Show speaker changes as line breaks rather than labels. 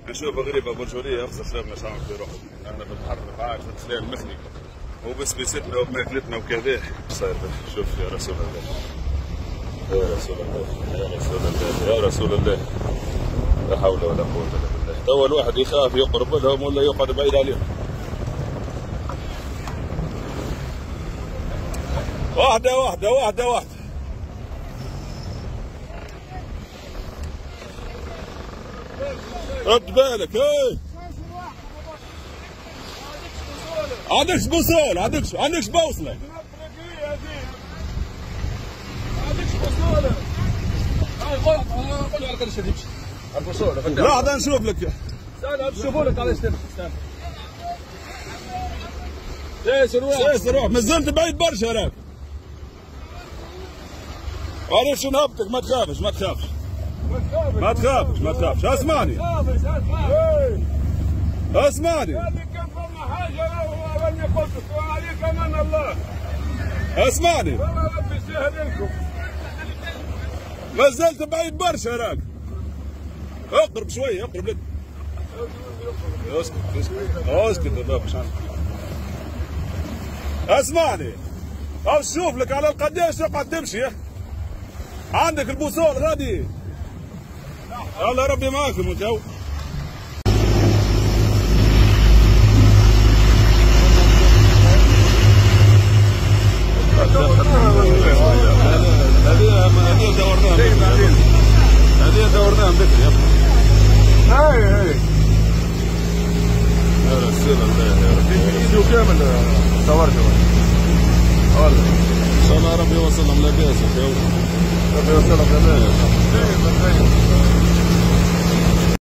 نشوف غريبة برجولية أخزر شبابنا شعب في روحهم، احنا بنتحرك عاد في الفلان المخني وبس بيستنا وبماكلتنا وكذا صاير. شوف يا رسول الله يا رسول الله يا رسول الله يا رسول الله، لا حول ولا قوة إلا بالله. توا الواحد يخاف يقرب لهم ولا يقعد بعيد عليهم. واحدة واحدة واحدة واحدة. رد بالك ايه. عندكش بوصول، عندكش بوصلة.
عندكش بوصولة. قول لي على قداش تمشي. على البوصولة.
لحظة نشوف لك.
استنى نشوفوا لك علاش تمشي. استنى.
سير روح، مازلت بعيد برشا راك. عرفت شو نهبطك، ما تخافش ما تخافش. ما تخافش ما تخافش، اسمعني. اسمعني.
هذه كان فما حاجة راني قلت لك وعليك امان الله.
اسمعني.
والله ربي يسهل لكم.
ما زلت بعيد برشا راك. اقرب شوية اقرب لك. اسكت اسكت اسكت يا بابا. اسمعني. او شوف لك على القداش تقعد تمشي. عندك البوصول غادي. الله ربي معاكم انتو. هذه دورناها بكري.